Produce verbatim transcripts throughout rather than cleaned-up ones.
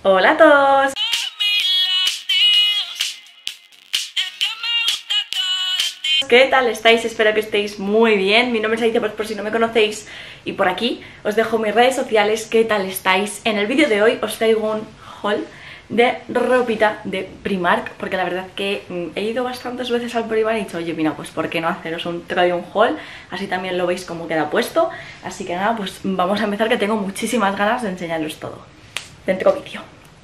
Hola a todos. ¿Qué tal estáis? Espero que estéis muy bien. Mi nombre es Alicia, pues por si no me conocéis, y por aquí os dejo mis redes sociales. ¿Qué tal estáis? En el vídeo de hoy os traigo un haul de ropita de Primark, porque la verdad que mm, he ido bastantes veces al Primark y he dicho, oye, mira, pues por qué no haceros un try on haul, así también lo veis cómo queda puesto. Así que nada, pues vamos a empezar, que tengo muchísimas ganas de enseñaros todo. Dentro vídeo.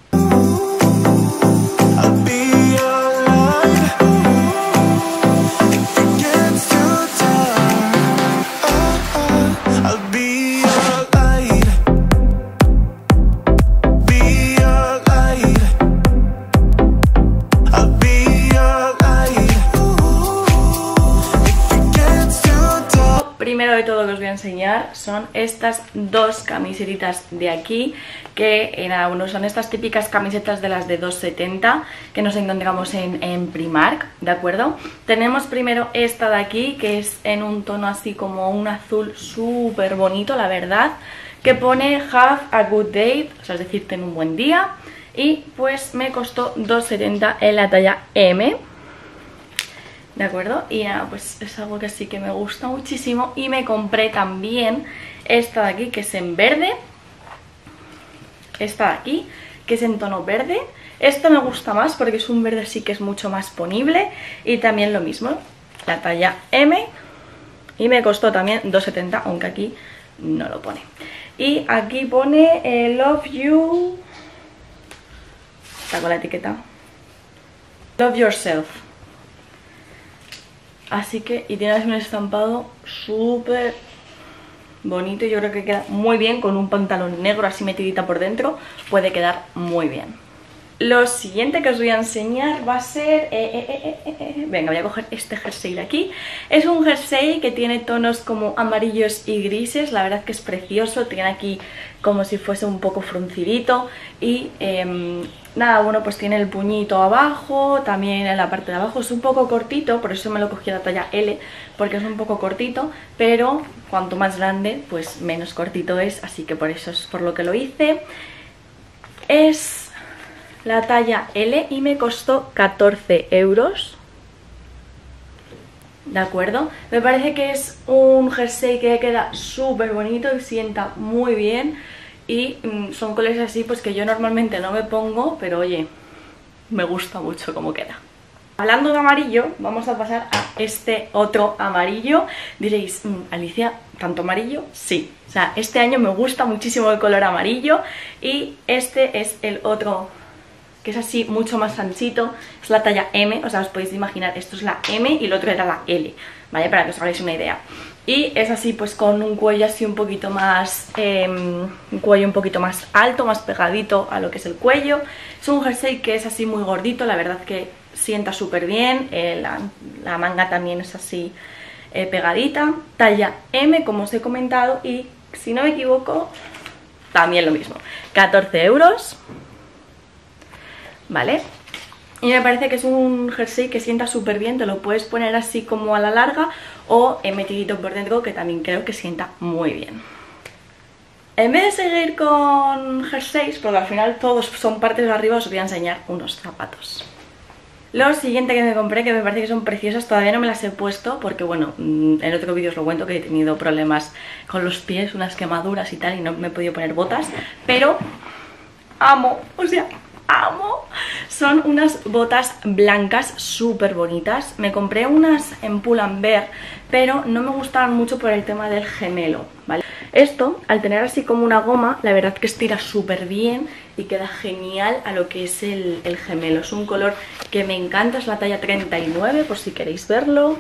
Primero de todo que os voy a enseñar son estas dos camisetitas de aquí, que eh, nada, bueno, son estas típicas camisetas de las de dos setenta que nos encontramos en, en Primark, ¿de acuerdo? Tenemos primero esta de aquí, que es en un tono así como un azul súper bonito, la verdad, que pone Have a good day, o sea, es decir, ten un buen día, y pues me costó dos setenta en la talla M. ¿De acuerdo? Y nada, pues es algo que sí que me gusta muchísimo. Y me compré también esta de aquí, que es en verde. Esta de aquí, que es en tono verde. Esta me gusta más porque es un verde así que es mucho más ponible. Y también lo mismo, la talla M. Y me costó también dos setenta, aunque aquí no lo pone. Y aquí pone eh, Love You. Está con la etiqueta. Love Yourself. Así que, y tiene un estampado súper bonito. Yo creo que queda muy bien con un pantalón negro así metidita por dentro. Puede quedar muy bien. Lo siguiente que os voy a enseñar va a ser... Eh, eh, eh, eh, eh. Venga, voy a coger este jersey de aquí. Es un jersey que tiene tonos como amarillos y grises. La verdad que es precioso. Tiene aquí como si fuese un poco fruncidito. Y eh, nada, bueno, pues tiene el puñito abajo. También en la parte de abajo es un poco cortito. Por eso me lo cogí a la talla L, porque es un poco cortito. Pero cuanto más grande, pues menos cortito es. Así que por eso es por lo que lo hice. Es... la talla L y me costó catorce euros. ¿De acuerdo? Me parece que es un jersey que queda súper bonito y sienta muy bien. Y mmm, son colores así pues que yo normalmente no me pongo, pero oye, me gusta mucho cómo queda. Hablando de amarillo, vamos a pasar a este otro amarillo. Diréis, Alicia, ¿tanto amarillo? Sí. O sea, este año me gusta muchísimo el color amarillo. Y este es el otro, que es así mucho más anchito, es la talla M, o sea, os podéis imaginar, esto es la M y el otro era la L, ¿vale? Para que os hagáis una idea. Y es así pues con un cuello así un poquito más, eh, un cuello un poquito más alto, más pegadito a lo que es el cuello. Es un jersey que es así muy gordito, la verdad que sienta súper bien, eh, la, la manga también es así eh, pegadita, talla M como os he comentado, y si no me equivoco, también lo mismo, catorce euros. ¿Vale? Y me parece que es un jersey que sienta súper bien. Te lo puedes poner así como a la larga o metidito por dentro, que también creo que sienta muy bien. En vez de seguir con jerseys, porque al final todos son partes de arriba, os voy a enseñar unos zapatos. Lo siguiente que me compré, que me parece que son preciosas, todavía no me las he puesto porque, bueno, en otro vídeo os lo cuento que he tenido problemas con los pies, unas quemaduras y tal, y no me he podido poner botas, pero amo, o sea... amo. Son unas botas blancas súper bonitas. Me compré unas en Pull&Bear, pero no me gustaban mucho por el tema del gemelo, ¿vale? Esto, al tener así como una goma, la verdad que estira súper bien y queda genial a lo que es el, el gemelo. Es un color que me encanta, es la talla treinta y nueve, por si queréis verlo.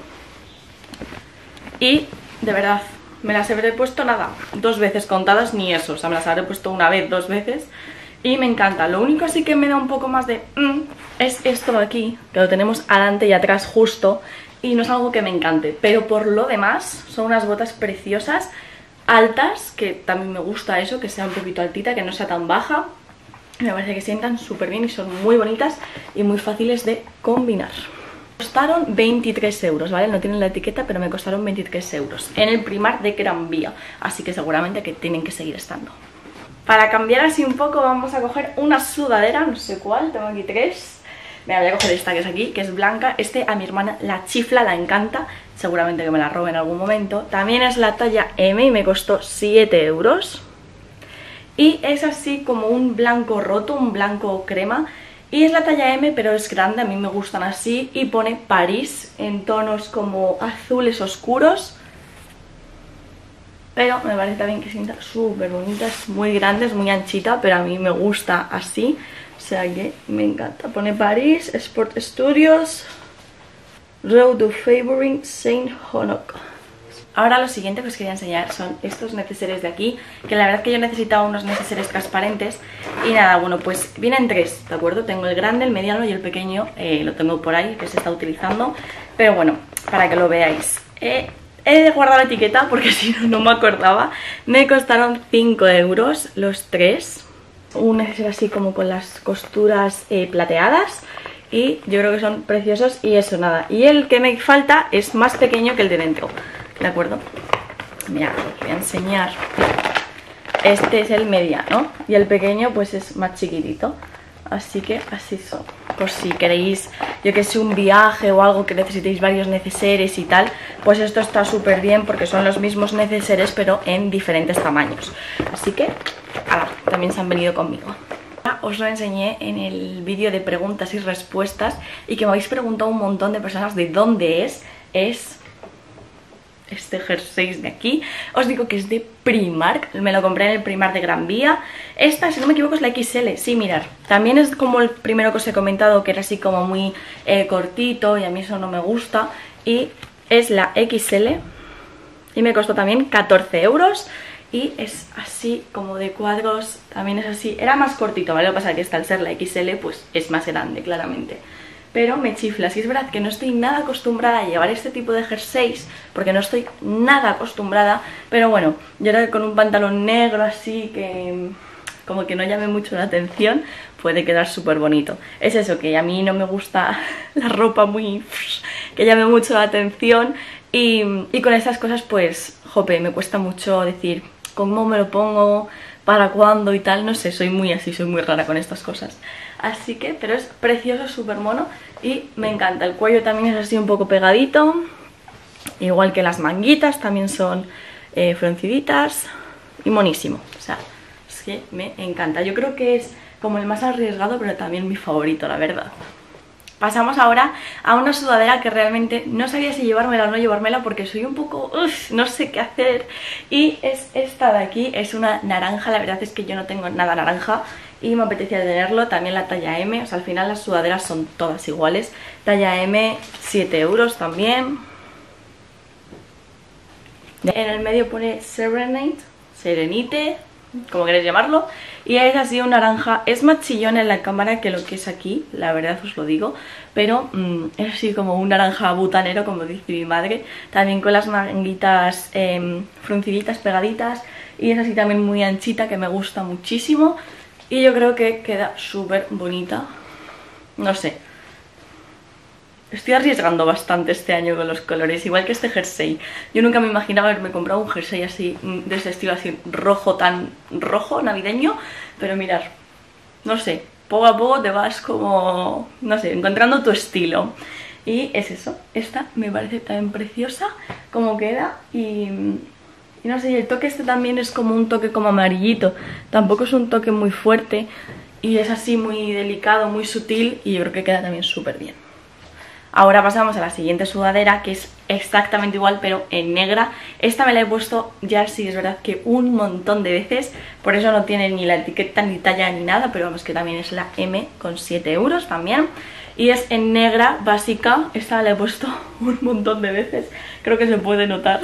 Y, de verdad, me las habré puesto nada, dos veces contadas, ni eso. O sea, me las habré puesto una vez, dos veces. Y me encanta. Lo único sí que me da un poco más de mm, es esto de aquí, que lo tenemos adelante y atrás justo, y no es algo que me encante. Pero por lo demás son unas botas preciosas, altas, que también me gusta eso, que sea un poquito altita, que no sea tan baja. Me parece que sientan súper bien y son muy bonitas y muy fáciles de combinar. Costaron veintitrés euros, ¿vale? No tienen la etiqueta, pero me costaron veintitrés euros en el Primark de Gran Vía, así que seguramente que tienen que seguir estando. para cambiar así un poco vamos a coger una sudadera, no sé cuál, tengo aquí tres. Mira, voy a coger esta que es aquí, que es blanca. Este a mi hermana la chifla, la encanta. Seguramente que me la robe en algún momento. También es la talla eme y me costó siete euros. Y es así como un blanco roto, un blanco crema. Y es la talla eme, pero es grande, a mí me gustan así. Y pone París en tonos como azules oscuros. Pero me parece también que sienta súper bonita, es muy grande, es muy anchita, pero a mí me gusta así. O sea que me encanta. Pone París, Sport Studios, Road to Favoring Saint Honoc. Ahora lo siguiente que os quería enseñar son estos neceseres de aquí, que la verdad es que yo necesitaba unos neceseres transparentes. Y nada, bueno, pues vienen tres, ¿de acuerdo? Tengo el grande, el mediano y el pequeño, eh, lo tengo por ahí, que se está utilizando. Pero bueno, para que lo veáis. Eh, He de guardar la etiqueta porque si no, no me acordaba. Me costaron cinco euros los tres. Un neceser así como con las costuras eh, plateadas. Y yo creo que son preciosos y eso, nada. Y el que me falta es más pequeño que el de dentro, ¿de acuerdo? Mira, os voy a enseñar. Este es el mediano y el pequeño pues es más chiquitito. Así que así son. Por si queréis, yo que sé, un viaje o algo que necesitéis varios neceseres y tal, pues esto está súper bien porque son los mismos neceseres pero en diferentes tamaños. Así que, ala, también se han venido conmigo. Os lo enseñé en el vídeo de preguntas y respuestas y que me habéis preguntado un montón de personas de dónde es. Es este jersey de aquí. Os digo que es de Primark, me lo compré en el Primark de Gran Vía. Esta, si no me equivoco, es la equis ele. Sí, mirad, también es como el primero que os he comentado, que era así como muy eh, cortito y a mí eso no me gusta. Y es la equis ele y me costó también catorce euros. Y es así como de cuadros, también es así. Era más cortito, ¿vale? Lo que pasa es que esta, al ser la equis ele, pues es más grande, claramente. Pero me chifla, si es verdad que no estoy nada acostumbrada a llevar este tipo de jerseys, porque no estoy nada acostumbrada, pero bueno, yo creo que con un pantalón negro así que como que no llame mucho la atención, puede quedar súper bonito. Es eso, que a mí no me gusta la ropa muy que llame mucho la atención y, y con estas cosas pues, jope, me cuesta mucho decir cómo me lo pongo, para cuándo y tal, no sé, soy muy así, soy muy rara con estas cosas. Así que, pero es precioso, súper mono y me encanta. El cuello también es así un poco pegadito, igual que las manguitas, también son eh, frunciditas y monísimo. O sea, es que me encanta. Yo creo que es como el más arriesgado, pero también mi favorito, la verdad. Pasamos ahora a una sudadera que realmente no sabía si llevármela o no llevármela porque soy un poco, uff, no sé qué hacer. Y es esta de aquí, es una naranja, la verdad es que yo no tengo nada naranja y me apetecía tenerlo. También la talla eme, o sea, al final las sudaderas son todas iguales. Talla eme, siete euros también. En el medio pone Serenite, Serenite, como queréis llamarlo, y es así un naranja. Es más chillón en la cámara que lo que es aquí, la verdad os lo digo, pero mmm, es así como un naranja butanero, como dice mi madre, también con las manguitas eh, frunciditas, pegaditas, y es así también muy anchita, que me gusta muchísimo, y yo creo que queda súper bonita. No sé, estoy arriesgando bastante este año con los colores, igual que este jersey. Yo nunca me imaginaba haberme comprado un jersey así, de ese estilo así rojo, tan rojo, navideño. Pero mirad, no sé, poco a poco te vas como, no sé, encontrando tu estilo. Y es eso, esta me parece tan preciosa como queda y, y no sé, y el toque este también es como un toque como amarillito. Tampoco es un toque muy fuerte y es así muy delicado, muy sutil y yo creo que queda también súper bien. Ahora pasamos a la siguiente sudadera, que es exactamente igual pero en negra. Esta me la he puesto ya, sí es verdad que un montón de veces, por eso no tiene ni la etiqueta ni talla ni nada, pero vamos que también es la eme con siete euros también. Y es en negra básica, esta me la he puesto un montón de veces, creo que se puede notar.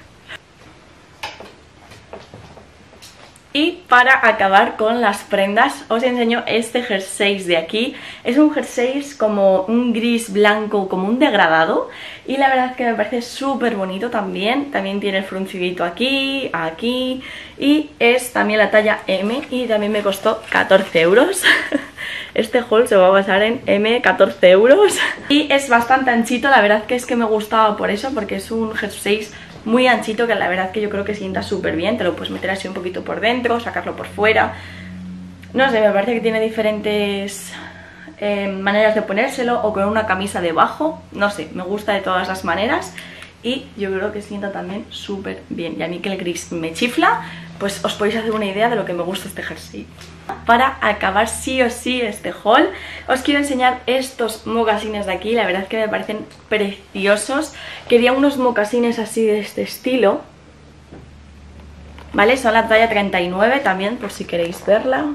Y para acabar con las prendas os enseño este jersey de aquí. Es un jersey como un gris blanco, como un degradado. Y la verdad es que me parece súper bonito también. También tiene el fruncidito aquí, aquí. Y es también la talla eme y también me costó catorce euros. Este haul se va a basar en eme, catorce euros. Y es bastante anchito, la verdad que es que me gustaba por eso, porque es un jersey muy anchito, que la verdad que yo creo que sienta súper bien. Te lo puedes meter así un poquito por dentro, sacarlo por fuera. No sé, me parece que tiene diferentes eh, maneras de ponérselo, o con una camisa debajo. No sé, me gusta de todas las maneras. Y yo creo que sienta también súper bien. Y a mí que el gris me chifla, pues os podéis hacer una idea de lo que me gusta este jersey. Para acabar sí o sí este haul, os quiero enseñar estos mocasines de aquí. La verdad es que me parecen preciosos. Quería unos mocasines así de este estilo, ¿vale? Son la talla treinta y nueve también, por si queréis verla.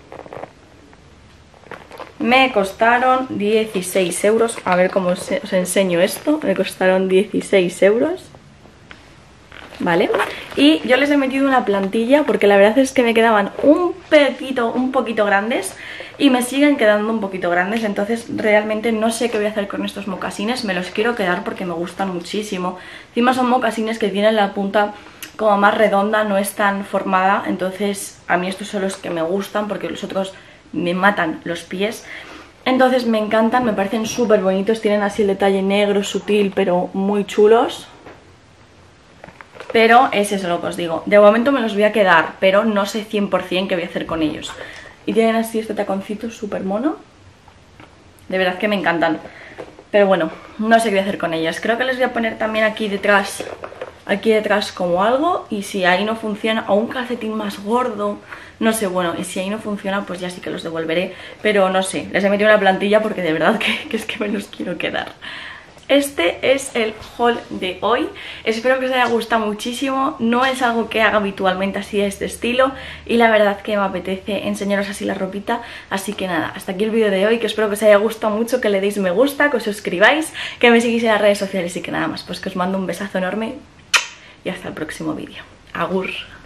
Me costaron dieciséis euros. A ver cómo os, os enseño esto. Me costaron dieciséis euros. ¿Vale? Y yo les he metido una plantilla porque la verdad es que me quedaban un poquito, un poquito grandes. Y me siguen quedando un poquito grandes. Entonces realmente no sé qué voy a hacer con estos mocasines. Me los quiero quedar porque me gustan muchísimo. Encima son mocasines que tienen la punta como más redonda, no es tan formada. Entonces a mí estos son los que me gustan, porque los otros me matan los pies. Entonces me encantan, me parecen súper bonitos. Tienen así el detalle negro, sutil, pero muy chulos. Pero es eso lo que os digo. De momento me los voy a quedar, pero no sé cien por cien qué voy a hacer con ellos. Y tienen así este taconcito súper mono. De verdad que me encantan. Pero bueno, no sé qué voy a hacer con ellos. Creo que les voy a poner también aquí detrás, aquí detrás como algo. Y si ahí no funciona, o un calcetín más gordo, no sé, bueno, y si ahí no funciona, pues ya sí que los devolveré. Pero no sé, les he metido una plantilla porque de verdad que, que es que me los quiero quedar. Este es el haul de hoy. Espero que os haya gustado muchísimo. No es algo que haga habitualmente así de este estilo, y la verdad que me apetece enseñaros así la ropita. Así que nada, hasta aquí el vídeo de hoy, que espero que os haya gustado mucho, que le deis me gusta, que os suscribáis, que me sigáis en las redes sociales, y que nada más, pues que os mando un besazo enorme y hasta el próximo vídeo. Agur.